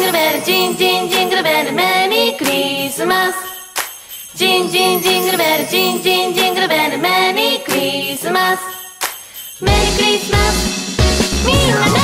ルベルジンジンジングルベルメリークリスマスジンジンジングルベルジンジンジングルベルメリークリスマスメリークリスマスみんな